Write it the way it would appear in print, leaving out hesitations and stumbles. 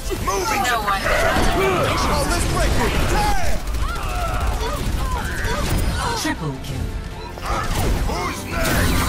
Moving! No one. Oh, let's break it! Triple kill. Who's next?